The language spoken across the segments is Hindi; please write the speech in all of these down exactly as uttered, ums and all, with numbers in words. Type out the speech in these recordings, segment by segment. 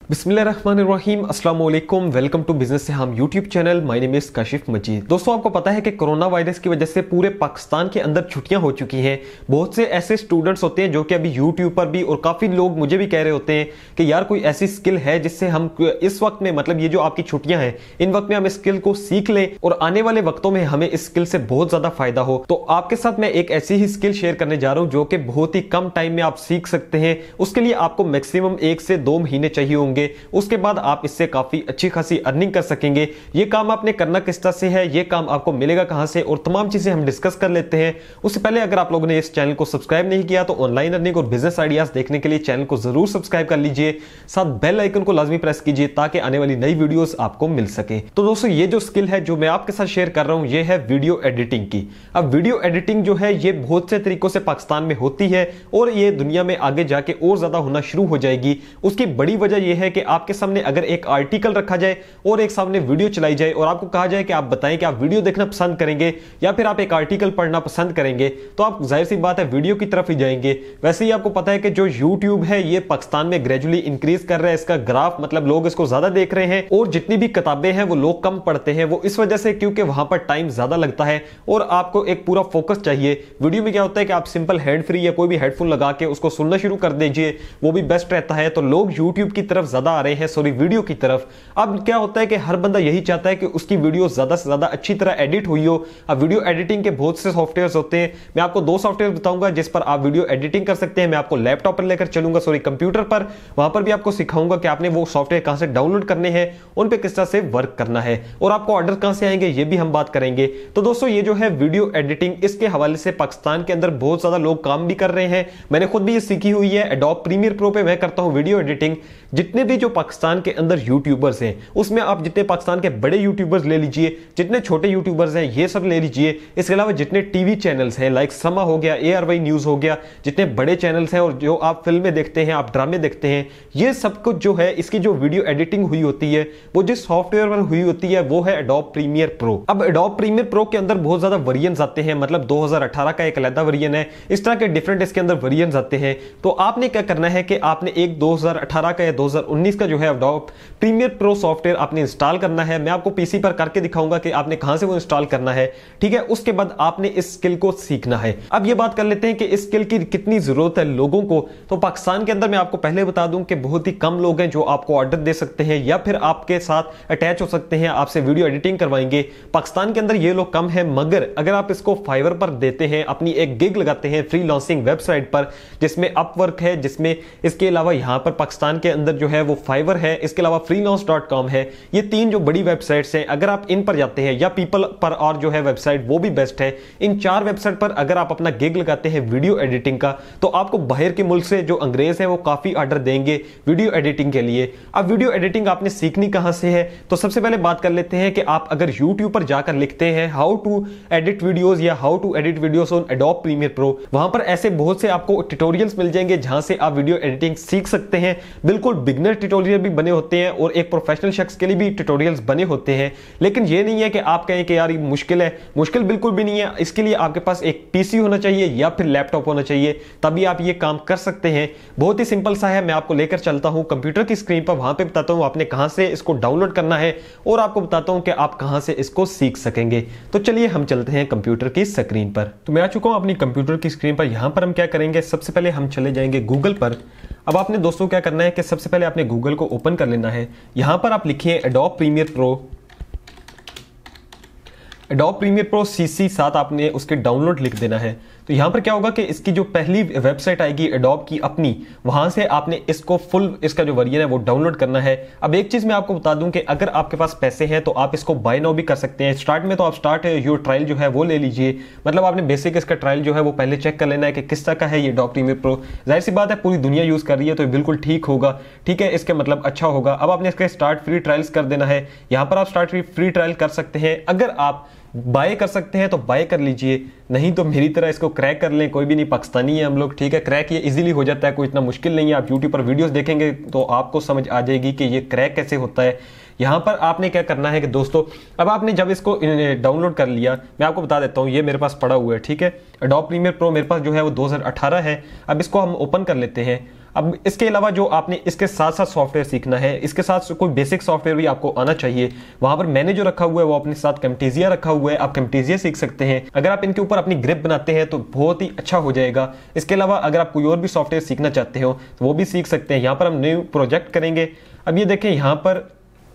बिस्मिल्लाहिर्रहमानिर्रहीम, अस्सलाम वालेकुम, वेलकम टू बिजनेस से हम YouTube channel. My name is Kashif Majid. दोस्तों, आपको पता है कि कोरोना वायरस की वजह से पूरे पाकिस्तान के अंदर छुट्टियां हो चुकी हैं। बहुत से ऐसे स्टूडेंट्स होते हैं जो कि अभी यूट्यूब पर भी, और काफी लोग मुझे भी कह रहे होते हैं कि यार कोई ऐसी स्किल है जिससे हम इस वक्त में, मतलब ये जो आपकी छुट्टियां हैं, इन वक्त में हम इस स्किल को सीख लें और आने वाले वक्तों में हमें इस स्किल से बहुत ज्यादा फायदा हो। तो आपके साथ मैं एक ऐसी ही स्किल शेयर करने जा रहा हूं जो कि बहुत ही कम टाइम में आप सीख सकते हैं। उसके लिए आपको मैक्सिमम एक से दो महीने चाहिए होंगे। उसके बाद आप इससे काफी अच्छी खासी अर्निंग कर सकेंगे। ये काम आपने करना किस तरह से है, ये काम आपको मिलेगा कहां से, और तमाम चीजें हम डिस्कस कर लेते हैं। उससे पहले अगर आप लोगों ने इस चैनल को सब्सक्राइब नहीं किया तो ऑनलाइन अर्निंग और बिजनेस आइडियाज देखने के लिए चैनल को जरूर सब्सक्राइब कर लीजिए। साथ बेल आइकन को लाजमी प्रेस कीजिए ताकि आने वाली नई वीडियोस आपको मिल सके। तो दोस्तों, ये जो स्किल है जो मैं आपके साथ शेयर कर रहा हूं, ये है वीडियो एडिटिंग की। अब वीडियो एडिटिंग जो है ये बहुत से तरीकों से पाकिस्तान में होती है और ये दुनिया में आगे जाके और ज्यादा होना शुरू हो जाएगी। उसकी बड़ी वजह यह है कि आपके सामने अगर एक आर्टिकल रखा जाए और एक सामने वीडियो चलाई जाए और आपको कहा जाए कि आप बताएं कि आप वीडियो देखना पसंद करेंगे या फिर आप एक आर्टिकल पढ़ना पसंद करेंगे, तो आप जाहिर सी बात है वीडियो की तरफ ही जाएंगे। वैसे ही आपको पता है कि जो यूट्यूब है ये पाकिस्तान में ग्रेजुअली इंक्रीज कर रहा है, इसका ग्राफ, मतलब लोग इसको ज्यादा देख रहे हैं, और जितनी भी किताबें हैं वो लोग कम पढ़ते हैं। वो इस वजह से क्योंकि वहां पर टाइम ज्यादा लगता है और आपको एक पूरा फोकस चाहिए। वीडियो में क्या होता है कि आप सिंपल हैंड फ्री या कोई भी हेडफोन लगा के उसको सुनना शुरू कर दीजिए, वो भी बेस्ट रहता है। तो लोग यूट्यूब की तरफ ज्यादा आ रहे हैं, सॉरी वीडियो की तरफ। अब क्या होता है कि हर बंदा यही चाहता है कि उसकी वीडियो ज्यादा से ज्यादा अच्छी तरह एडिट हुई हो। अब वीडियो एडिटिंग के बहुत से सॉफ्टवेयर्स होते हैं। मैं आपको दो सॉफ्टवेयर बताऊंगा जिस पर आप वीडियो एडिटिंग कर सकते हैं। मैं आपको लैपटॉप पर लेकर चलूंगा, सॉरी कंप्यूटर पर, वहां पर भी आपको सिखाऊंगा कि आपने वो सॉफ्टवेयर कहां से डाउनलोड करने हैं, उन पे किस तरह से वर्क करना है, और आपको ऑर्डर कहां से आएंगे ये भी हम बात करेंगे। तो दोस्तों, ये जो है वीडियो एडिटिंग, इसके हवाले से पाकिस्तान के अंदर बहुत ज्यादा लोग काम भी कर रहे हैं। मैंने खुद भी ये सीखी हुई है। एडोब प्रीमियर प्रो पे मैं करता हूं वीडियो एडिटिंग। जितने भी जो पाकिस्तान के अंदर यूट्यूबर्स हैं, उसमें आप जितने पाकिस्तान के बड़े यूट्यूबर्स ले लीजिए, जितने छोटे यूट्यूबर्स हैं ये सब ले लीजिए, इसके अलावा जितने टीवी चैनल्स हैं लाइक समा हो गया, ए आर वाई न्यूज हो गया, जितने बड़े चैनल्स हैं और जो आप फिल्में देखते हैं, आप ड्रामे देखते हैं, ये सब कुछ जो है इसकी जो वीडियो एडिटिंग हुई होती है वो जिस सॉफ्टवेयर पर हुई होती है वो है एडोब प्रीमियर प्रो। अब एडोब प्रीमियर प्रो के अंदर बहुत ज्यादा वेरिएंट्स आते हैं, मतलब दो हज़ार अठारह का एक अलग वेरिएंट है, इस तरह के डिफरेंट इसके अंदर वेरिएंट्स आते हैं। तो आपने क्या करना है कि आपने एक दो हज़ार अठारह का या दो हज़ार उन्नीस का जो है एडोब प्रीमियर प्रो सॉफ्टवेयर आपने इंस्टॉल करना है। मैं आपको पीसी पर करके दिखाऊंगा कि आपने कहां से वो इंस्टॉल करना है, ठीक है। उसके बाद आपने इस स्किल को सीखना है। अब ये बात कर लेते हैं कि इस स्किल की कितनी जरूरत है लोगों को। तो पाकिस्तान के अंदर मैं आपको पहले बता दूं कि बहुत ही कम लोग हैं जो आपको ऑर्डर दे सकते हैं या फिर आपके साथ अटैच हो सकते हैं, आपसे वीडियो एडिटिंग करवाएंगे। पाकिस्तान के अंदर ये लोग कम है, मगर अगर आप इसको फाइवर पर देते हैं, अपनी एक गिग लगाते हैं फ्रीलांसिंग वेबसाइट पर जिसमें अपवर्क है, जिसमें इसके अलावा यहां पर पाकिस्तान के अंदर जो है वो फाइवर है, इसके अलावा फ्रीलांस डॉट कॉम है, ये तीन जो बड़ी वेबसाइट्स हैं, अगर आप इन पर जाते हैं, या पीपल पर और जो है वेबसाइट वो भी बेस्ट है। इन चार वेबसाइट पर अगर आप अपना गिग लगाते हैं वीडियो एडिटिंग का, तो आपको बाहर के मुल्क से जो अंग्रेज हैं वो काफी ऑर्डर देंगे वीडियो एडिटिंग के लिए। अब वीडियो एडिटिंग आपने सीखनी कहां से है, तो सबसे पहले बात कर लेते हैं कि आप अगर यूट्यूब पर जाकर लिखते हैं हाउ टू एडिट वीडियोस या how to edit videos on Adobe Premiere Pro, वहां पर ऐसे बहुत से आपको ट्यूटोरियल्स मिल जाएंगे जहां से आप वीडियो एडिटिंग सीख सकते हैं। बिल्कुल बिगिनर ट्यूटोरियल भी बने होते हैं और एक प्रोफेशनल शख्स के लिए भी ट्यूटोरियल्स बने होते हैं। लेकिन ये नहीं है कि आप कहें कि यार ये मुश्किल है, मुश्किल बिल्कुल भी नहीं है। इसके लिए आपके पास एक पीसी होना चाहिए या फिर लैपटॉप होना चाहिए, तभी आप ये काम कर सकते हैं। बहुत ही सिंपल सा है। मैं आपको लेकर चलता हूं कंप्यूटर की स्क्रीन पर, वहां पे बताता हूं आपने कहां से इसको डाउनलोड करना है और आपको बताता हूं कि आप कहां से इसको सीख सकेंगे। तो चलिए हम चलते हैं कंप्यूटर की स्क्रीन पर। तो मैं आ चुका हूं अपनी कंप्यूटर की स्क्रीन पर। यहां पर हम क्या करेंगे, सबसे पहले हम चले जाएंगे गूगल पर। अब आपने दोस्तों क्या करना है कि सबसे पहले आपने गूगल को ओपन कर लेना है। यहां पर आप लिखिए Adobe Premiere Pro, Adobe Premiere Pro CC, साथ आपने उसके डाउनलोड लिख देना है। तो यहां पर क्या होगा कि इसकी जो पहली वेबसाइट आएगी एडोब की अपनी, वहां से आपने इसको फुल, इसका जो वर्जन है वो डाउनलोड करना है। अब एक चीज मैं आपको बता दूं कि अगर आपके पास पैसे हैं तो आप इसको बाय नाउ भी कर सकते हैं। स्टार्ट में तो आप स्टार्ट योर ट्रायल जो है वो ले लीजिए, मतलब आपने बेसिक इसका ट्रायल जो है वो पहले चेक कर लेना है कि किस तरह का है ये एडोब प्रीमियर प्रो। जाहिर सी बात है पूरी दुनिया यूज कर रही है तो बिल्कुल ठीक होगा, ठीक है, इसके मतलब अच्छा होगा। अब आपने इसका स्टार्ट फ्री ट्रायल्स कर देना है। यहां पर आप स्टार्ट फ्री ट्रायल कर सकते हैं। अगर आप बाय कर सकते हैं तो बाय कर लीजिए, नहीं तो मेरी तरह इसको क्रैक कर लें। कोई भी नहीं, पाकिस्तानी है हम लोग, ठीक है। क्रैक ये इजीली हो जाता है, कोई इतना मुश्किल नहीं है। आप यूट्यूब पर वीडियोस देखेंगे तो आपको समझ आ जाएगी कि ये क्रैक कैसे होता है। यहां पर आपने क्या करना है कि दोस्तों, अब आपने जब इसको डाउनलोड कर लिया, मैं आपको बता देता हूं, ये मेरे पास पड़ा हुआ है, ठीक है। एडोब प्रीमियर प्रो मेरे पास जो है वो दो हज़ार अठारह है। अब इसको हम ओपन कर लेते हैं। अब इसके अलावा जो आपने इसके साथ साथ सॉफ्टवेयर सीखना है, इसके साथ कोई बेसिक सॉफ्टवेयर भी आपको आना चाहिए। वहां पर मैंने जो रखा हुआ है वो अपने साथ कैम्टेसिया रखा हुआ है, आप कैम्टेसिया सीख सकते हैं। अगर आप इनके ऊपर अपनी ग्रिप बनाते हैं तो बहुत ही अच्छा हो जाएगा। इसके अलावा अगर आप कोई और भी सॉफ्टवेयर सीखना चाहते हो तो वो भी सीख सकते हैं। यहाँ पर हम न्यू प्रोजेक्ट करेंगे। अब ये देखें, यहाँ पर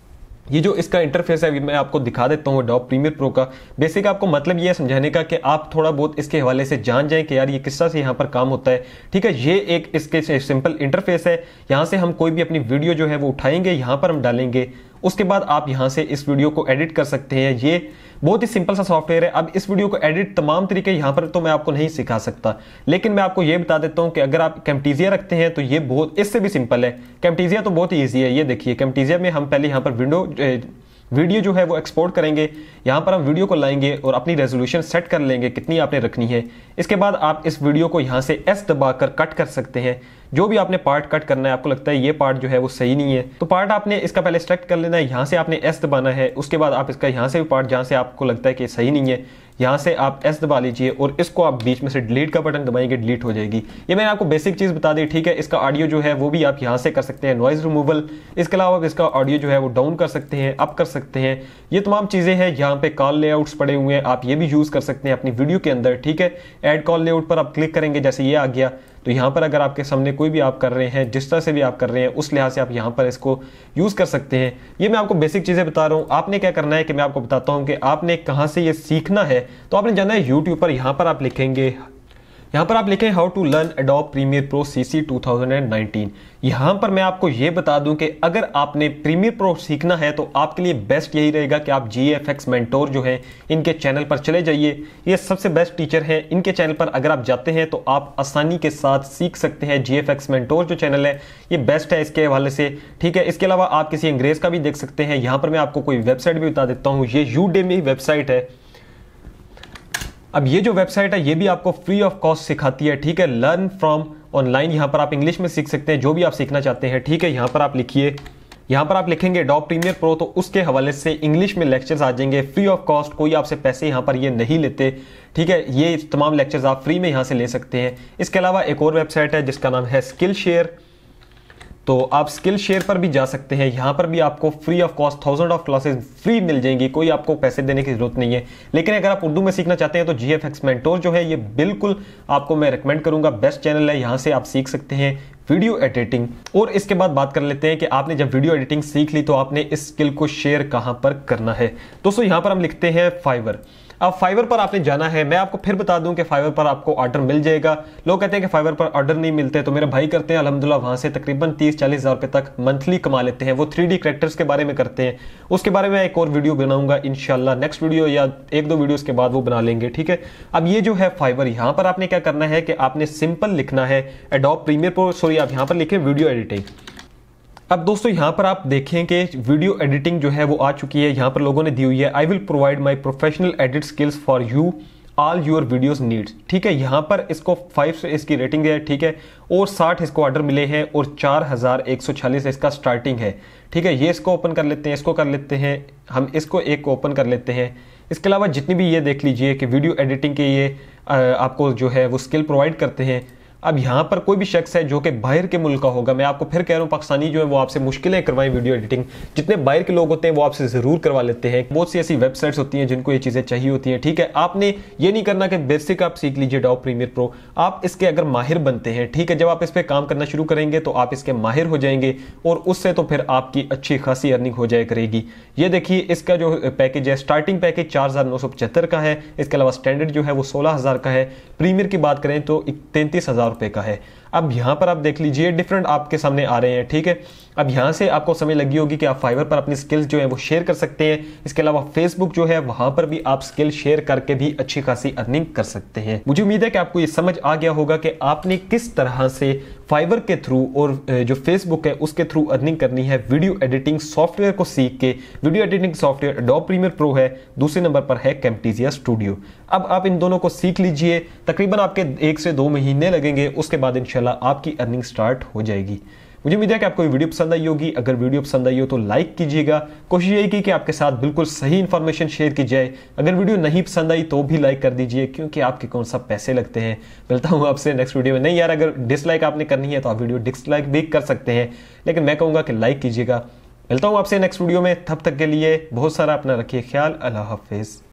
ये जो इसका इंटरफेस है मैं आपको दिखा देता हूँ एडोब प्रीमियर प्रो का। बेसिक आपको मतलब ये है समझाने का कि आप थोड़ा बहुत इसके हवाले से जान जाएं कि यार ये किस तरह से यहाँ पर काम होता है। ठीक है, ये एक इसके सिंपल इंटरफेस है। यहाँ से हम कोई भी अपनी वीडियो जो है वो उठाएंगे, यहाँ पर हम डालेंगे, उसके बाद आप यहाँ से इस वीडियो को एडिट कर सकते हैं। ये बहुत ही सिंपल सा सॉफ्टवेयर है। अब इस वीडियो को एडिट तमाम तरीके यहाँ पर तो मैं आपको नहीं सिखा सकता, लेकिन मैं आपको ये बता देता हूँ कि अगर आप कैम्टेसिया रखते हैं तो ये बहुत इससे भी सिंपल है। कैम्टेसिया तो बहुत ही ईजी है। ये देखिए, कैम्टेसिया में हम पहले यहाँ पर विंडो वीडियो जो है वो एक्सपोर्ट करेंगे। यहाँ पर हम वीडियो को लाएंगे और अपनी रेजोल्यूशन सेट कर लेंगे कितनी आपने रखनी है। इसके बाद आप इस वीडियो को यहाँ से एस दबाकर कट कर सकते हैं। जो भी आपने पार्ट कट करना है, आपको लगता है ये पार्ट जो है वो सही नहीं है तो पार्ट आपने इसका पहले सेलेक्ट कर लेना है। यहाँ से आपने एस दबाना है। उसके बाद आप इसका यहाँ से भी पार्ट जहाँ से आपको लगता है कि सही नहीं है, यहाँ से आप एस दबा लीजिए और इसको आप बीच में से डिलीट का बटन दबाएंगे, डिलीट हो जाएगी। ये मैंने आपको बेसिक चीज बता दी। ठीक है, इसका ऑडियो जो है वो भी आप यहाँ से कर सकते हैं, नॉइज रिमूवल। इसके अलावा आप इसका ऑडियो जो है वो डाउन कर सकते हैं, अप कर सकते हैं। ये तमाम चीजें हैं। यहाँ पे कॉल लेआउट्स पड़े हुए हैं, आप ये भी यूज कर सकते हैं अपनी वीडियो के अंदर। ठीक है, ऐड कॉल लेआउट पर आप क्लिक करेंगे, जैसे ये आ गया तो यहाँ पर अगर आपके सामने कोई भी आप कर रहे हैं, जिस तरह से भी आप कर रहे हैं, उस लिहाज से आप यहाँ पर इसको यूज कर सकते हैं। ये मैं आपको बेसिक चीजें बता रहा हूँ। आपने क्या करना है कि मैं आपको बताता हूँ कि आपने कहाँ से ये सीखना है। तो आपने जाना है यूट्यूब पर। यहाँ पर आप लिखेंगे, यहाँ पर आप लिखें how to learn Adobe Premiere Pro CC two thousand nineteen. यहाँ पर मैं आपको ये बता दूं कि अगर आपने प्रीमियर प्रो सीखना है तो आपके लिए बेस्ट यही रहेगा कि आप जी एफ एक्स मेंटोर जो है इनके चैनल पर चले जाइए। ये सबसे बेस्ट टीचर हैं। इनके चैनल पर अगर आप जाते हैं तो आप आसानी के साथ सीख सकते हैं। जी एफ एक्स मेंटोर जो चैनल है ये बेस्ट है इसके हवाले से। ठीक है, इसके अलावा आप किसी अंग्रेज का भी देख सकते हैं। यहाँ पर मैं आपको कोई वेबसाइट भी बता देता हूँ। ये यूडेमी वेबसाइट है। अब ये जो वेबसाइट है ये भी आपको फ्री ऑफ कॉस्ट सिखाती है। ठीक है, लर्न फ्रॉम ऑनलाइन। यहाँ पर आप इंग्लिश में सीख सकते हैं जो भी आप सीखना चाहते हैं। ठीक है, यहाँ पर आप लिखिए, यहाँ पर आप लिखेंगे एडोब प्रीमियर प्रो तो उसके हवाले से इंग्लिश में लेक्चर्स आ जाएंगे फ्री ऑफ कॉस्ट। कोई आपसे पैसे यहाँ पर ये नहीं लेते। ठीक है, ये तमाम लेक्चर्स आप फ्री में यहाँ से ले सकते हैं। इसके अलावा एक और वेबसाइट है जिसका नाम है स्किल शेयर। तो आप स्किल शेयर पर भी जा सकते हैं। यहाँ पर भी आपको free of cost thousand of classes free मिल जाएंगी, कोई आपको पैसे देने की जरूरत नहीं है। लेकिन अगर आप उर्दू में सीखना चाहते हैं तो जी एफ एक्स मेंटोर जो है ये बिल्कुल आपको मैं रिकमेंड करूंगा, बेस्ट चैनल है। यहाँ से आप सीख सकते हैं वीडियो एडिटिंग। और इसके बाद बात कर लेते हैं कि आपने जब वीडियो एडिटिंग सीख ली तो आपने इस स्किल को शेयर कहां पर करना है। दोस्तों यहाँ पर हम लिखते हैं फाइवर। अब फाइवर पर आपने जाना है। मैं आपको फिर बता दूं कि फाइवर पर आपको ऑर्डर मिल जाएगा। लोग कहते हैं कि फाइवर पर ऑर्डर नहीं मिलते, तो मेरे भाई करते हैं अल्हम्दुलिल्लाह, वहां से तकरीबन तीस चालीस हजार रुपए तक मंथली कमा लेते हैं। वो थ्री डी कैरेक्टर्स के बारे में करते हैं। उसके बारे में एक और वीडियो बनाऊंगा इंशाल्लाह, नेक्स्ट वीडियो या एक दो वीडियोस के बाद वो बना लेंगे। ठीक है, अब ये जो है फाइवर, यहाँ पर आपने क्या करना है कि आपने सिंपल लिखना है एडोब प्रीमियर प्रो, सॉरी आप यहाँ पर लिखें वीडियो एडिटिंग। अब दोस्तों यहाँ पर आप देखें कि वीडियो एडिटिंग जो है वो आ चुकी है। यहाँ पर लोगों ने दी हुई है I will provide my professional edit skills for you all your videos needs. ठीक है, यहाँ पर इसको फाइव से इसकी रेटिंग है। ठीक है, और साठ इसको ऑर्डर मिले हैं और चार हजार एक सौ छियालीस इसका स्टार्टिंग है। ठीक है, ये इसको ओपन कर लेते हैं, इसको कर लेते हैं हम, इसको एक ओपन कर लेते हैं। इसके अलावा जितनी भी ये देख लीजिए कि वीडियो एडिटिंग के ये आपको जो है वो स्किल प्रोवाइड करते हैं। अब यहाँ पर कोई भी शख्स है जो कि बाहर के मुल्क का होगा, मैं आपको फिर कह रहा हूँ पाकिस्तानी जो है वो आपसे मुश्किलें करवाएं वीडियो एडिटिंग। जितने बाहर के लोग होते हैं वो आपसे जरूर करवा लेते हैं। बहुत सी ऐसी वेबसाइट्स होती हैं जिनको ये चीजें चाहिए होती हैं। ठीक है, आपने ये नहीं करना कि बेसिक आप सीख लीजिए एडोब प्रीमियर प्रो, आप इसके अगर माहिर बनते हैं। ठीक है, जब आप इस पर काम करना शुरू करेंगे तो आप इसके माहिर हो जाएंगे और उससे तो फिर आपकी अच्छी खासी अर्निंग हो जाया करेगी। ये देखिए इसका जो पैकेज है, स्टार्टिंग पैकेज चार हजार नौ सौ पचहत्तर का है। इसके अलावा स्टैंडर्ड जो है वो सोलह हजार का है। प्रीमियर की बात करें तो तैंतीस हजार रुपए का है। अब यहां पर आप देख लीजिए डिफरेंट आपके सामने आ रहे हैं। ठीक है, अब यहां से आपको समझ लगी होगी कि आप फाइवर पर अपनी स्किल्स जो है वो शेयर कर सकते हैं। इसके अलावा फेसबुक जो है वहां पर भी आप स्किल शेयर करके भी अच्छी खासी अर्निंग कर सकते हैं। मुझे उम्मीद है कि आपको ये समझ आ गया होगा कि आपने किस तरह से फाइवर के थ्रू और जो फेसबुक है उसके थ्रू अर्निंग करनी है वीडियो एडिटिंग सॉफ्टवेयर को सीख के। Video editing software Adobe Premiere Pro है, दूसरे नंबर पर है कैम्टेसिया स्टूडियो। अब आप इन दोनों को सीख लीजिए, तकरीबन आपके एक से दो महीने लगेंगे, उसके बाद इंशाल्लाह आपकी अर्निंग स्टार्ट हो जाएगी। मुझे उम्मीद है कि आपको वीडियो पसंद आई होगी। अगर वीडियो पसंद आई हो तो लाइक कीजिएगा। कोशिश यही की कि आपके साथ बिल्कुल सही इन्फॉर्मेशन शेयर की जाए। अगर वीडियो नहीं पसंद आई तो भी लाइक कर दीजिए, क्योंकि आपके कौन सा पैसे लगते हैं। मिलता हूं आपसे नेक्स्ट वीडियो में। नहीं यार, अगर डिसलाइक आपने करनी है तो आप वीडियो डिसलाइक भी कर सकते हैं, लेकिन मैं कहूंगा कि लाइक कीजिएगा। मिलता हूं आपसे नेक्स्ट वीडियो में, तब तक के लिए बहुत सारा अपना रखिए ख्याल। अल्लाह हाफिज।